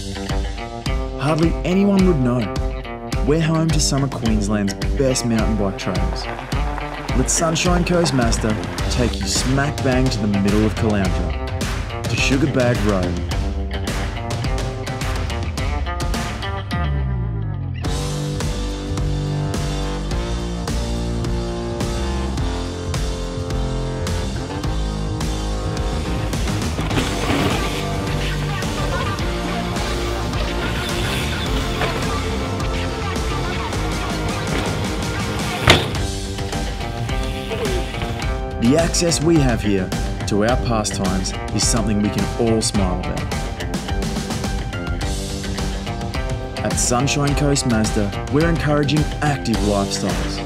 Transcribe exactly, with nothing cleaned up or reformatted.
Hardly anyone would know. We're home to some of Queensland's best mountain bike trails. Let Sunshine Coast Mazda take you smack bang to the middle of Caloundra, to Sugarbag Road. The access we have here to our pastimes is something we can all smile about. At Sunshine Coast Mazda, we're encouraging active lifestyles.